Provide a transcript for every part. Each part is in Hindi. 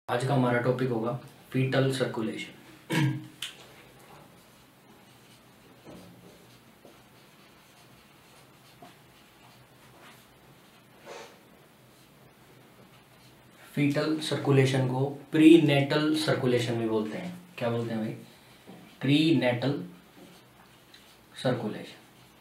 आज का हमारा टॉपिक होगा फीटल सर्कुलेशन। फीटल सर्कुलेशन को प्री नेटल सर्कुलेशन भी बोलते हैं। क्या बोलते हैं भाई? प्री नेटल सर्कुलेशन,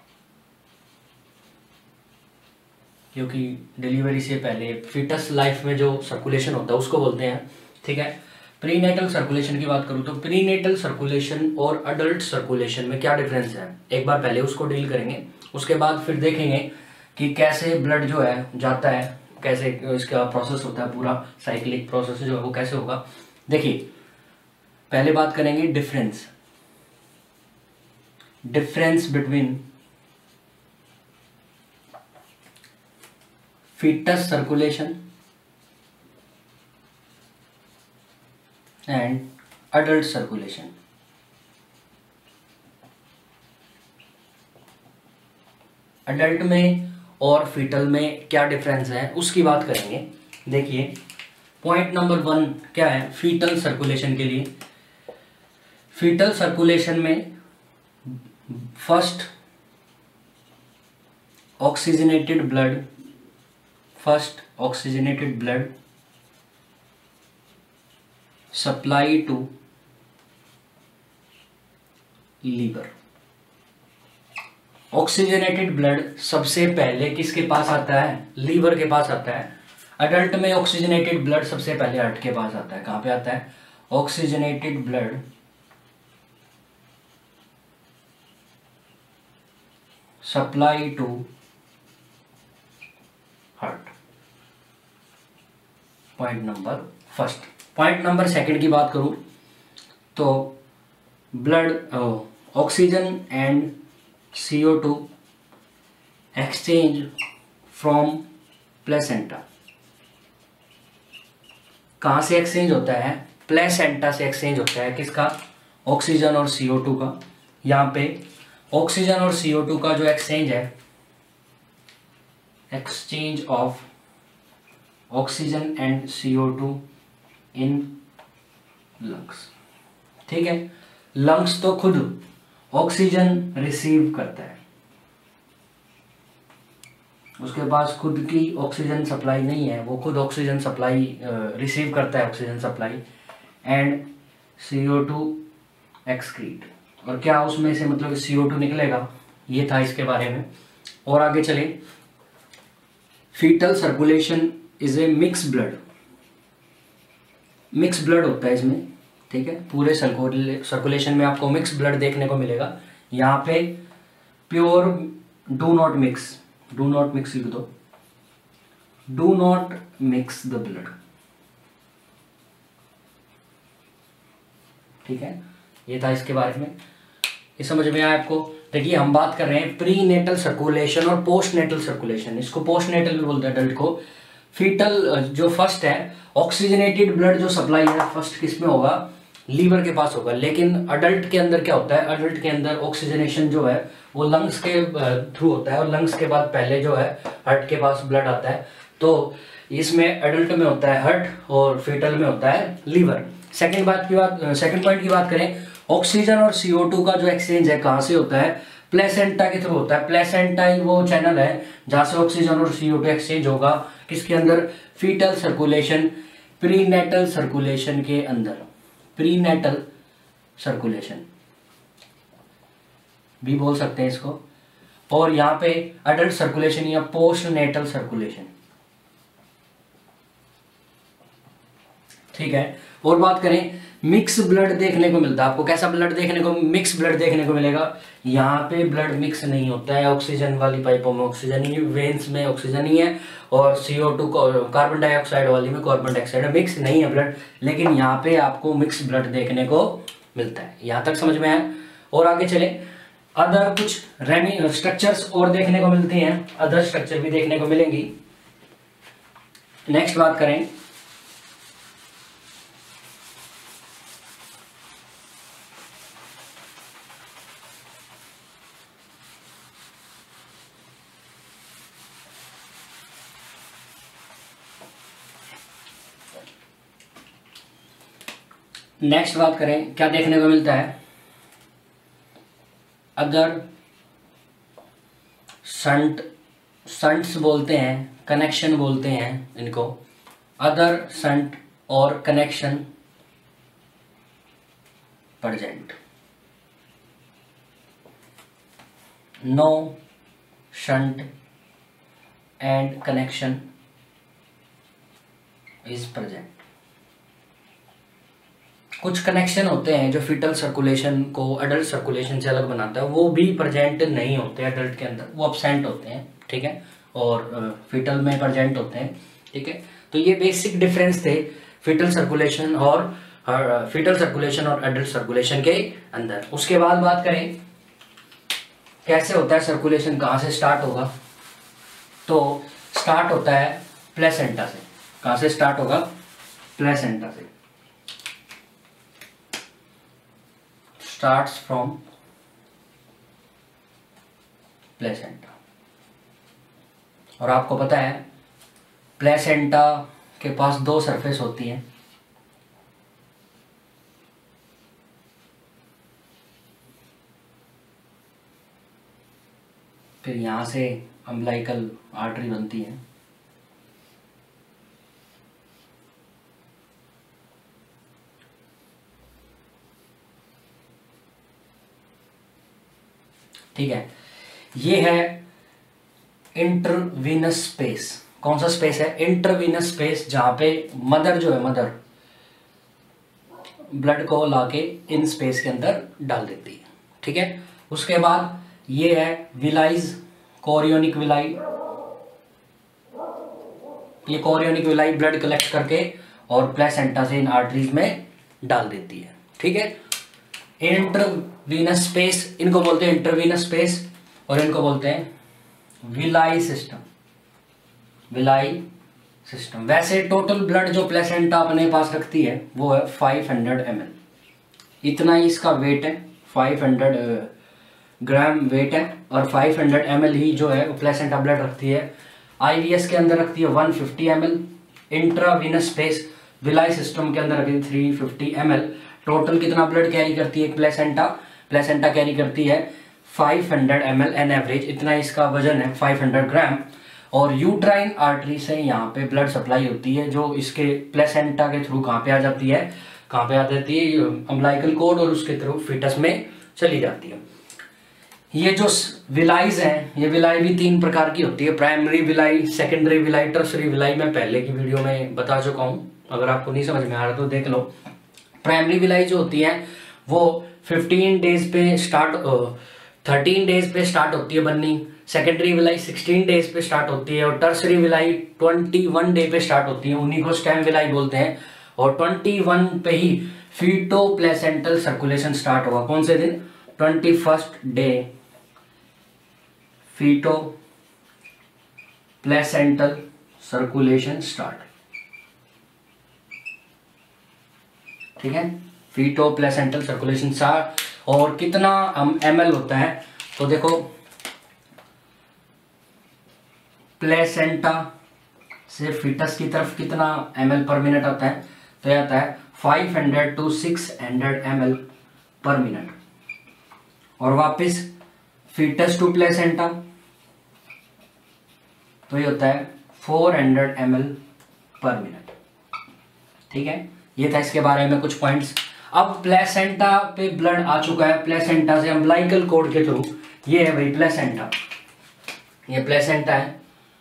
क्योंकि डिलीवरी से पहले फीटस लाइफ में जो सर्कुलेशन होता है उसको बोलते हैं। ठीक है, प्रीनेटल सर्कुलेशन की बात करूँ तो प्रीनेटल सर्कुलेशन और अडल्ट सर्कुलेशन में क्या डिफरेंस है, एक बार पहले उसको डील करेंगे। उसके बाद फिर देखेंगे कि कैसे ब्लड जो है जाता है, कैसे इसका प्रोसेस होता है, पूरा साइक्लिक प्रोसेस जो है वो कैसे होगा। देखिए, पहले बात करेंगे difference between fetus circulation and adult circulation। Adult में और फीटल में क्या डिफरेंस है उसकी बात करेंगे। देखिए, पॉइंट नंबर 1 क्या है फीटल सर्कुलेशन के लिए। फीटल सर्कुलेशन में first oxygenated blood supply to liver. Oxygenated blood सबसे पहले किसके पास आता है? लीवर के पास आता है। अडल्ट में ऑक्सीजनेटेड ब्लड सबसे पहले हार्ट के पास आता है। कहां पे आता है? Oxygenated blood supply to heart. Point number first. Point number second की बात करूं तो blood oxygen and CO2 exchange from placenta. कहां से एक्सचेंज होता है? प्लेसेंटा से एक्सचेंज होता है। किसका? ऑक्सीजन और CO2 का। यहां पे ऑक्सीजन और CO2 का जो एक्सचेंज है, exchange of oxygen and CO2 in lungs. ठीक है, लंग्स तो खुद ऑक्सीजन रिसीव करता है, उसके पास खुद की ऑक्सीजन सप्लाई नहीं है, वो खुद ऑक्सीजन सप्लाई रिसीव करता है, oxygen supply and CO2 excrete. और क्या उसमें से मतलब CO2 निकलेगा, ये था इसके बारे में। और आगे चले, fetal circulation is a mix blood होता है इसमें। ठीक है, पूरे सर्कुलेशन में आपको मिक्स ब्लड देखने को मिलेगा। यहाँ पे प्योर डू नॉट मिक्स लिख दो, do not mix the blood. ठीक है, ये था इसके बारे में। ये समझ में आया आपको? देखिए, हम बात कर रहे हैं प्री नेटल सर्कुलेशन और पोस्ट नेटल सर्कुलेशन। इसको पोस्ट नेटल भी बोलते हैं अडल्ट को। फीटल जो फर्स्ट है, ऑक्सीजनेटेड ब्लड जो सप्लाई है फर्स्ट किस में होगा? लीवर के पास होगा। लेकिन अडल्ट के अंदर क्या होता है? अडल्ट के अंदर ऑक्सीजनेशन जो है वो लंग्स के थ्रू होता है, और लंग्स के बाद पहले जो है हार्ट के पास ब्लड आता है। तो इसमें अडल्ट में होता है हार्ट और फीटल में होता है लीवर। सेकंड पॉइंट की बात करें, ऑक्सीजन और CO2 का जो एक्सचेंज है कहां से होता है? प्लेसेंटा के थ्रू होता है। प्लेसेंटा ही वो चैनल है जहां से ऑक्सीजन और CO2 एक्सचेंज होगा। किसके अंदर? फीटल सर्कुलेशन, प्रीनेटल सर्कुलेशन के अंदर। प्रीनेटल सर्कुलेशन भी बोल सकते हैं इसको। और यहां पे अडल्ट सर्कुलेशन या पोस्ट नेटल सर्कुलेशन। ठीक है, और बात करें, मिक्स ब्लड देखने को मिलता है आपको। कैसा ब्लड देखने को? मिक्स ब्लड देखने को मिलेगा। यहाँ पे ब्लड मिक्स नहीं होता है। ऑक्सीजन वाली पाइपों में ऑक्सीजन ही, वेन्स में ऑक्सीजन ही है, और CO2 कार्बन डाइऑक्साइड वाली में कार्बन डाइऑक्साइड। मिक्स नहीं है ब्लड, लेकिन यहाँ पे आपको मिक्स ब्लड देखने को मिलता है। यहाँ तक समझ में आया? और आगे चले, अदर कुछ स्ट्रक्चर्स और देखने को मिलती हैं, अदर स्ट्रक्चर भी देखने को मिलेंगी। नेक्स्ट बात करें, नेक्स्ट बात करें, क्या देखने को मिलता है, अदर शंट्स बोलते हैं, कनेक्शन बोलते हैं इनको, अदर शंट और connection present, no shunt and connection is present. कुछ कनेक्शन होते हैं जो फीटल सर्कुलेशन को अडल्ट सर्कुलेशन से अलग बनाता है, वो भी प्रेजेंट नहीं होते अडल्ट के अंदर, वो अब्सेंट होते हैं, ठीक है, और फीटल में प्रेजेंट होते हैं, ठीक है। तो ये बेसिक डिफरेंस थे फीटल सर्कुलेशन और अडल्ट सर्कुलेशन के अंदर। उसके बाद बात करें कैसे होता है सर्कुलेशन, कहाँ से स्टार्ट होगा, तो स्टार्ट होता है प्लेसेंटा से। कहाँ से स्टार्ट होगा, प्लेसेंटा से, स्टार्ट्स फ्रॉम प्लेसेंटा। और आपको पता है प्लेसेंटा के पास दो सरफेस होती हैं, फिर यहां से अम्बिलिकल आर्टरी बनती है, ठीक है। ये है इंटरवीनस स्पेस। कौन सा स्पेस है, इंटरवीनस स्पेस, जहां पे मदर जो है, मदर ब्लड को लाके इन स्पेस के अंदर डाल देती है, ठीक है। उसके बाद ये है विलाइज, कोरियोनिक विलाई। ये कोरियोनिक विलाई ब्लड कलेक्ट करके और प्लेसेंटा से इन आर्टरीज में डाल देती है, ठीक है। इंटरवीनस स्पेस, इनको बोलते हैं इंटरवीनस स्पेस, और इनको बोलते हैं विलाई सिस्टम, विलाई सिस्टम। वैसे टोटल ब्लड जो प्लेसेंटा अपने पास रखती है वो है 500 ml, इतना ही इसका वेट है, 500 ग्राम वेट है, और 500 ml ही जो है वो प्लेसेंटा ब्लड रखती है। आईवीएस के अंदर रखती है 150 ml, intravenous space villi system के अंदर रखती है 350 ml। टोटल कितना ब्लड कैरी करती है प्लेसेंटा, प्लेसेंटा कैरी करती है 500 ml एन एवरेज, इतना इसका वजन है 500 ग्राम। और यूट्राइन आर्टरी से यहाँ पे ब्लड सप्लाई होती है, जो इसके प्लेसेंटा के थ्रू कहाँ पे आ जाती है, कहाँ पे आ जाती है, अम्बिलिकल कॉर्ड, और उसके थ्रू फीटस में चली जाती है। ये जो विलाइज हैं, ये विलाई भी 3 प्रकार की होती है, primary villi, secondary villi, tertiary villi. मैं पहले की वीडियो में बता चुका हूँ, अगर आपको नहीं समझ में आ रहा तो देख लो। प्राइमरी विलाई जो होती है वो 15 डेज पे स्टार्ट 13 डेज पे स्टार्ट होती है बननी, सेकेंडरी विलाई 16 डेज पे स्टार्ट होती है, और टर्सरी विलाई 21 डे पे स्टार्ट होती है, उन्हीं को स्टेम विलाई बोलते हैं। और 21 पे ही फीटो प्लेसेंटल सर्कुलेशन स्टार्ट होगा। कौन से दिन, 21st day feto placental circulation start, ठीक है, फीटो प्लेसेंटल सर्कुलेशन स्टार्ट। और कितना ml होता है, तो देखो प्लेसेंटा से फीटस की तरफ कितना ml पर मिनट आता है, तो यह आता है 500 to 600 ml पर मिनट। और वापस फीटस टू प्लेसेंटा तो ये होता है 400 ml पर मिनट, ठीक है। ये था इसके बारे में कुछ पॉइंट्स। अब प्लेसेंटा पे ब्लड आ चुका है, प्लेसेंटा से अम्बिलिकल कॉर्ड के थ्रू, ये है भाई प्लेसेंटा, ये प्लेसेंटा है,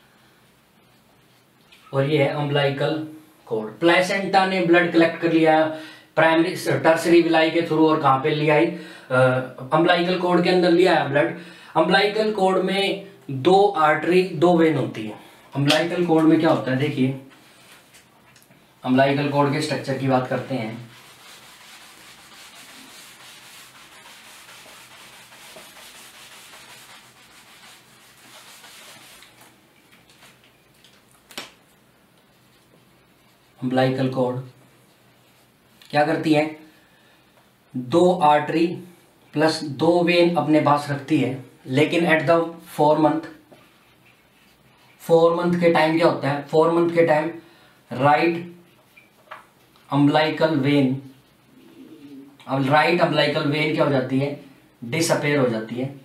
और ये है अम्बिलिकल कॉर्ड। प्लेसेंटा ने ब्लड कलेक्ट कर लिया प्राइमरी टर्सरी विलाई के थ्रू, और कहाँ पे लिया है, अम्बिलिकल कॉर्ड के अंदर लिया है ब्लड। अम्बिलिकल कॉर्ड में 2 आर्टरी 2 वेन होती है। अम्बिलिकल कॉर्ड में क्या होता है, देखिए अम्बिलिकल कॉर्ड के स्ट्रक्चर की बात करते हैं। अम्बिलिकल कॉर्ड क्या करती है, 2 आर्टरी प्लस 2 वेन अपने पास रखती है, लेकिन एट द 4 मंथ के टाइम क्या होता है, 4 मंथ के टाइम राइट अम्बिलिकल वेन अब राइट अम्बिलिकल वेन क्या हो जाती है, डिसअपेयर हो जाती है,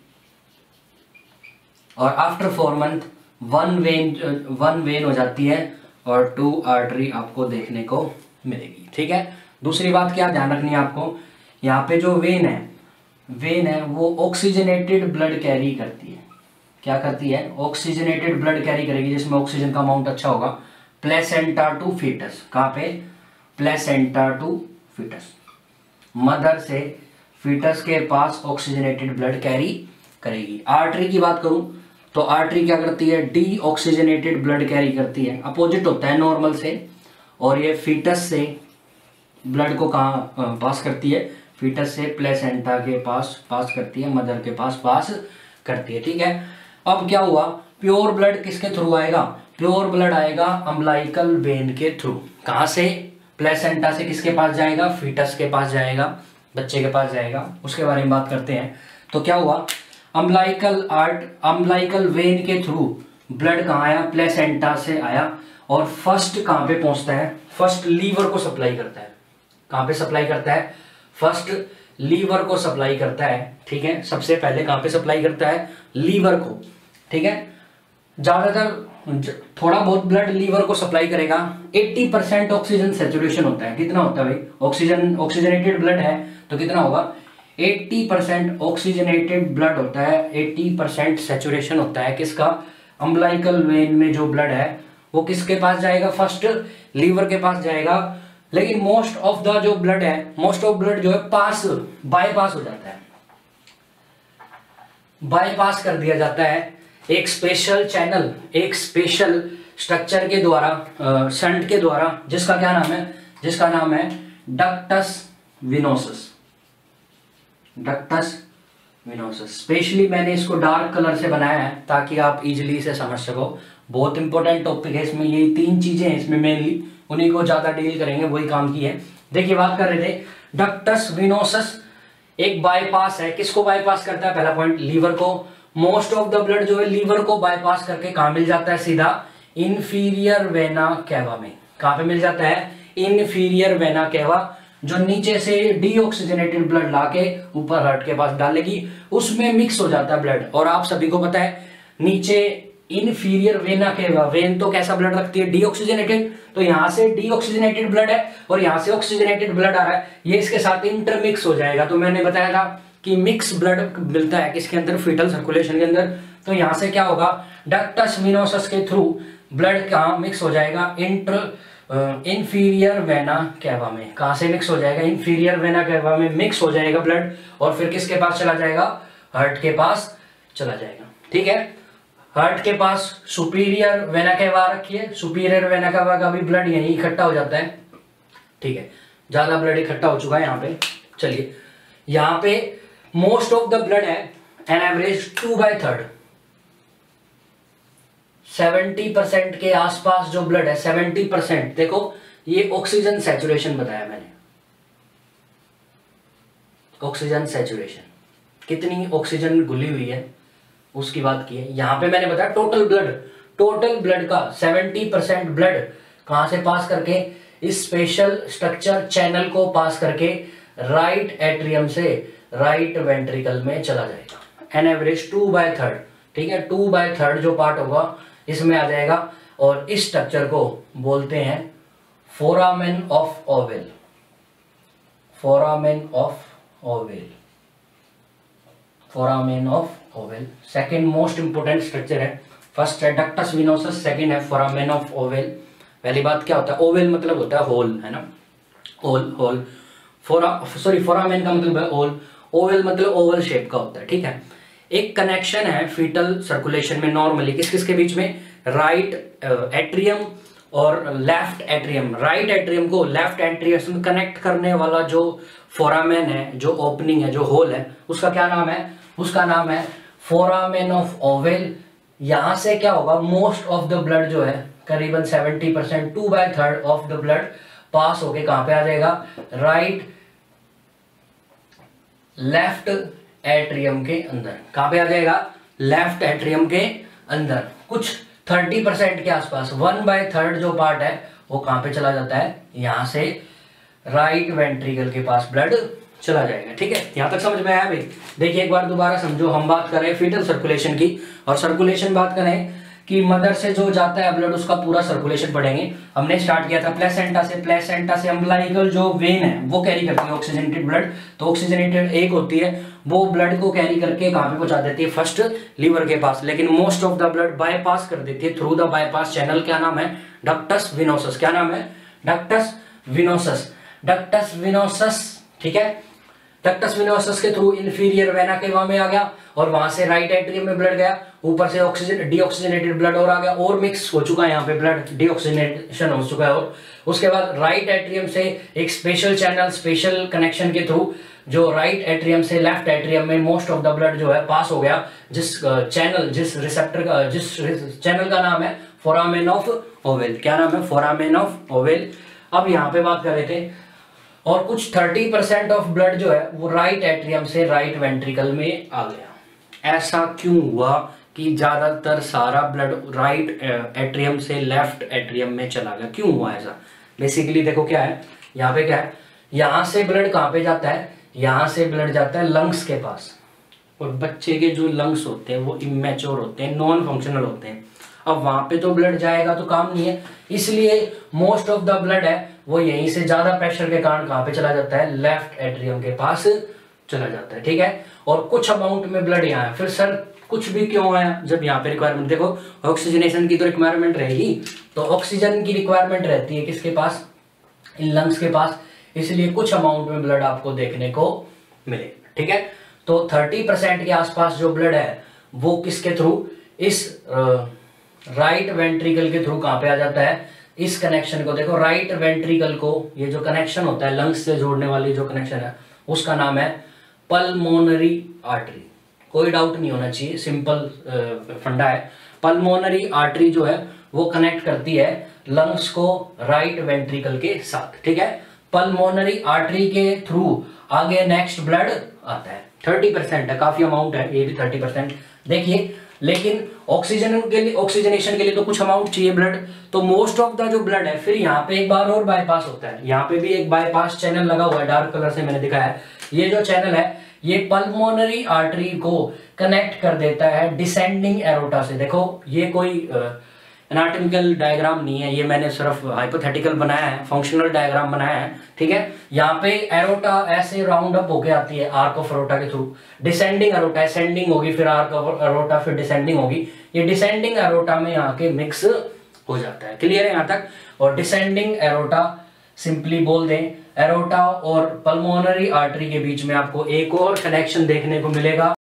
और आफ्टर 4 मंथ वन वेन हो जाती है और 2 आर्टरी आपको देखने को मिलेगी। ठीक है, दूसरी बात क्या ध्यान रखनी है आपको, यहाँ पे जो वेन है वो ऑक्सीजनेटेड ब्लड कैरी करती है। क्या करती है, ऑक्सीजनेटेड ब्लड कैरी करेगी, जिसमें ऑक्सीजन का अमाउंट अच्छा होगा। प्लेसेंटा टू फीटस, कहाँ पे, प्लेसेंटा टू फीटस, मदर से फीटस के पास ऑक्सीजनेटेड ब्लड कैरी करेगी। आर्टरी की बात करूं तो आर्टरी क्या करती है, डी ऑक्सीजनेटेड ब्लड कैरी करती है, अपोजिट होता है नॉर्मल से, और ये फीटस से ब्लड को कहाँ पास करती है, फीटस से प्लेसेंटा के पास करती है, मदर के पास करती है। ठीक है, अब क्या हुआ, प्योर ब्लड किसके थ्रू आएगा, प्योर ब्लड आएगा अम्बिलिकल वेन के थ्रू। कहाँ से, प्लेसेंटा से किसके पास जाएगा, फीटस के पास जाएगा, बच्चे के पास जाएगा। उसके बारे में बात करते हैं। तो क्या हुआ, अम्बिलिकल वेन के थ्रू ब्लड कहाँ आया, प्लेसेंटा से आया, और फर्स्ट कहाँ पे पहुंचता है, फर्स्ट लीवर को सप्लाई करता है। कहाँ पे सप्लाई करता है, फर्स्ट लीवर को सप्लाई करता है। ठीक है, सबसे पहले कहाँ पे सप्लाई करता है, लीवर को। ठीक है, ज्यादातर थोड़ा बहुत ब्लड लीवर को सप्लाई करेगा। 80% ऑक्सीजन सैचुरेशन होता है। कितना होता है भाई, ऑक्सीजनेटेड ब्लड है तो कितना होगा, 80% ऑक्सीजनेटेड ब्लड होता है, 80% सैचुरेशन होता है किसका, अम्बिलिकल वेन में जो ब्लड है वो किसके पास जाएगा, फर्स्ट लीवर के पास जाएगा। लेकिन मोस्ट ऑफ द जो ब्लड है, मोस्ट ऑफ ब्लड जो है बाईपास हो जाता है, बाईपास कर दिया जाता है एक स्पेशल चैनल, एक स्पेशल स्ट्रक्चर के द्वारा, शंट के द्वारा, जिसका क्या नाम है, जिसका नाम है ductus venosus. Ductus venosus, specially मैंने इसको डार्क कलर से बनाया है ताकि आप इजीली इसे समझ सको। बहुत इंपॉर्टेंट टॉपिक है, इसमें ये 3 चीजें हैं, इसमें मेनली उन्हीं को ज्यादा डील करेंगे, वही काम की है। देखिए बात कर रहे थे, डक्टस विनोसस एक बाईपास है, किसको बाईपास करता है, पहला पॉइंट लीवर को। मोस्ट ऑफ द ब्लड जो है लीवर को बाईपास करके कहां मिल जाता है, सीधा इंफीरियर वेना कैवा में। कहां पे मिल जाता है, इंफीरियर वेना कैवा, जो नीचे से डीऑक्सीजनेटेड ब्लड लाके ऊपर हार्ट के पास डालेगी, उसमें मिक्स हो जाता है ब्लड। और आप सभी को पता है नीचे इंफीरियर वेना कैवा, वेन तो कैसा ब्लड रखती है, डीऑक्सीजनेटेड, तो यहां से डीऑक्सीजनेटेड ब्लड है और यहां से ऑक्सीजनेटेड ब्लड आ रहा है, ये इसके साथ इंटरमिक्स हो जाएगा। तो मैंने बताया था कि मिक्स ब्लड मिलता है किसके अंदर, फीटल सर्कुलेशन के अंदर। तो यहां से क्या होगा, डक्टस विनोसस के थ्रू ब्लड कहां मिक्स हो जाएगा, इंफीरियर वेना कैवा में। कहां से मिक्स हो जाएगा, इंफीरियर वेना कैवा में मिक्स हो जाएगा ब्लड, और फिर किसके पास चला जाएगा, हार्ट के पास चला जाएगा। ठीक है, हार्ट के पास सुपीरियर वेना कैवा रखी है, सुपीरियर वेना कैवा का भी ब्लड यहीं इकट्ठा हो जाता है। ठीक है, ज्यादा ब्लड इकट्ठा हो चुका है यहाँ पे। चलिए, यहाँ पे मोस्ट ऑफ द ब्लड है एन एवरेज 2/3, 70% के आसपास जो ब्लड है, 70%। देखो ये ऑक्सीजन सैचुरेशन बताया मैंने, ऑक्सीजन सैचुरेशन, कितनी ऑक्सीजन घुली हुई है उसकी बात की है। यहां पे मैंने बताया टोटल ब्लड का 70% ब्लड कहां से पास करके, इस स्पेशल स्ट्रक्चर चैनल को पास करके राइट एट्रियम से राइट वेंट्रिकल में चला जाएगा। An average 2/3। ठीक है, 2/3 जो पार्ट होगा इसमें आ जाएगा, और इस स्ट्रक्चर को बोलते हैं foramen of ovale. Foramen of ovale, foramen of ovale second most important structure है। फर्स्ट है डक्टस विनोसस, सेकंड है फोरामेन ऑफ ओवेल। पहली बात क्या होता है, ओवेल मतलब होता है होल, है ना, होल। फोरामेन का मतलब है ओल, ओवल मतलब ओवल शेप का होता है। ठीक है, एक कनेक्शन है फीटल सर्कुलेशन में नॉर्मली किस किस के बीच में, राइट एट्रियम और लेफ्ट एट्रियम। राइट एट्रियम को लेफ्ट एट्रियम से कनेक्ट करने वाला जो फोरामेन है, जो ओपनिंग है, जो होल है, उसका क्या नाम है, उसका नाम है फोरामेन ऑफ ओवेल। यहां से क्या होगा, मोस्ट ऑफ द ब्लड जो है करीबन 70%, 2/3 ऑफ द ब्लड पास होके कहां पे आ जाएगा, राइट लेफ्ट एट्रियम के अंदर। कहां पे आ जाएगा, लेफ्ट एट्रियम के अंदर। कुछ 30% के आसपास, 1/3 जो पार्ट है वो कहां पे चला जाता है, यहां से राइट वेंट्रिकल के पास ब्लड चला जाएगा। ठीक है, यहाँ तक समझ में आया भाई? देखिए एक बार दोबारा समझो, हम बात कर रहे हैं फीटल सर्कुलेशन की, और सर्कुलेशन बात करें कि मदर से जो जाता है ब्लड उसका पूरा सर्कुलेशन पढ़ेंगे। हमने स्टार्ट किया था प्लेसेंटा से। प्लेसेंटा से अम्बिलिकल जो वेन है वो कैरी करती है ऑक्सीजनेटेड ब्लड। तो ऑक्सीजनेटेड एक होती है, वो ब्लड को कैरी करके कहाँ पे पहुंचा देती है? फर्स्ट लीवर के पास। लेकिन most of the blood bypass कर देती है थ्रू द बाईपास चैनल। क्या नाम है? Ductus venosus. क्या नाम है? Ductus venosus. डक्टस विनोसस, ठीक है। डक्टस विनोसस के थ्रू इंफीरियर वेना केवा में आ गया, और वहां से राइट एट्रियम में ब्लड गया, ऊपर से ऑक्सीजन डीऑक्सीजनेटेड ब्लड और आ गया, और मिक्स हो चुका है यहाँ पे ब्लड, डीऑक्सीजनेशन हो चुका है। और उसके बाद राइट एट्रियम से एक स्पेशल चैनल, स्पेशल कनेक्शन के थ्रू जो राइट एट्रियम से लेफ्ट एट्रियम में मोस्ट ऑफ द ब्लड जो है पास हो गया, जिस चैनल, जिस रिसेप्टर का, जिस चैनल का नाम है फोरामेन ऑफ ओवेल। क्या नाम है? Foramen of ovale. अब यहाँ पे बात कर रहे थे, और कुछ 30% ऑफ ब्लड जो है वो राइट एट्रियम से राइट वेंट्रिकल में आ गया। ऐसा क्यों हुआ कि ज्यादातर सारा ब्लड राइट एट्रियम से लेफ्ट एट्रियम में चला गया? क्यों हुआ ऐसा? बेसिकली देखो क्या है यहाँ पे, क्या है, यहाँ से ब्लड कहाँ पे जाता है? यहाँ से ब्लड जाता है लंग्स के पास, और बच्चे के जो लंग्स होते हैं वो इमेच्योर होते हैं, नॉन फंक्शनल होते हैं। अब वहां पे तो ब्लड जाएगा तो काम नहीं है, इसलिए मोस्ट ऑफ द ब्लड है वो यहीं से ज्यादा प्रेशर के कारण कहां पे चला जाता है? लेफ्ट एट्रियम के पास चला जाता है। ठीक है, और कुछ अमाउंट में ब्लड यहाँ है। फिर सर कुछ भी क्यों आया? जब यहाँ पे रिक्वायरमेंट, देखो ऑक्सीजनेशन की तो रिक्वायरमेंट रहेगी, तो ऑक्सीजन की रिक्वायरमेंट रहती है किसके पास? इन लंग्स के पास, इसलिए कुछ अमाउंट में ब्लड आपको देखने को मिलेगा। ठीक है, तो 30% के आसपास जो ब्लड है वो किसके थ्रू? इस राइट वेंट्रिकल के थ्रू कहां पे आ जाता है? इस कनेक्शन को देखो, राइट वेंट्रिकल को, ये जो कनेक्शन होता है लंग्स से जोड़ने वाली जो कनेक्शन है उसका नाम है पल्मोनरी आर्टरी। कोई डाउट नहीं होना चाहिए, सिंपल फंडा है। पल्मोनरी आर्टरी जो है वो कनेक्ट करती है लंग्स को राइट वेंट्रिकल के साथ। ठीक है, पल्मोनरी आर्टरी के थ्रू आगे नेक्स्ट ब्लड आता है। 30% है, काफी अमाउंट है ये भी 30%। देखिए, लेकिन ऑक्सीजन के लिए, ऑक्सीजनेशन के लिए तो कुछ अमाउंट चाहिए ब्लड, तो मोस्ट ऑफ द जो ब्लड है फिर यहाँ पे एक बार और बाईपास होता है। यहाँ पे भी एक बाईपास चैनल लगा हुआ है, डार्क कलर से मैंने दिखाया है। ये जो चैनल है ये पल्मोनरी आर्टरी को कनेक्ट कर देता है डिसेंडिंग एरोटा से। देखो ये कोई एनाटॉमिकल डायग्राम नहीं है, ये मैंने सिर्फ हाइपोथेटिकल बनाया है, फंक्शनल डायग्राम बनाया है। ठीक है, यहाँ पे एरोटा ऐसे राउंड अप होके आती है आर्क ऑफ एरोटा के थ्रू। डिसेंडिंग एरोटा, असेंडिंग होगी, फिर आर्क ऑफ एरोटा, फिर डिसेंडिंग होगी। ये डिसेंडिंग एरोटा में आके मिक्स हो जाता है। क्लियर है यहाँ तक? और डिसेंडिंग एरोटा सिंपली बोल दें, एरोटा और पल्मोनरी आर्टरी के बीच में आपको एक और कनेक्शन देखने को मिलेगा।